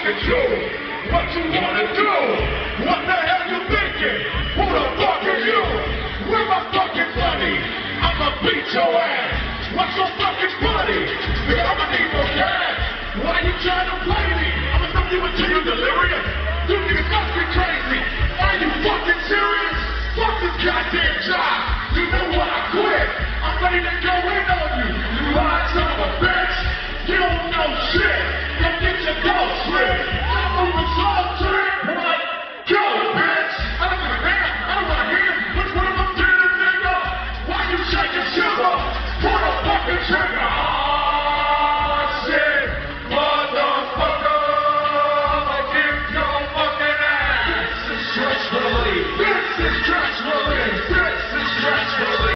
fucking you. What you wanna do? What the hell you thinking? Who the fuck are you? Where my fucking money? I'ma beat your ass. What's so fucking funny? Because I'ma need more cash. Why you trying to play me? I'ma stop you until you delirious. You niggas must be crazy. Are you fucking serious? Fuck this goddamn job. You know what? I quit. I'm ready to go.